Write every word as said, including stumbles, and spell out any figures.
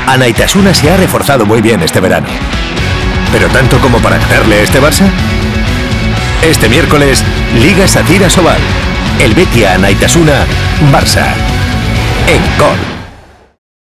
Anaitasuna se ha reforzado muy bien este verano. ¿Pero tanto como para ganarle a este Barça? Este miércoles, Liga Sacyra Sobal. El Betia Anaitasuna, Barça. En Gol.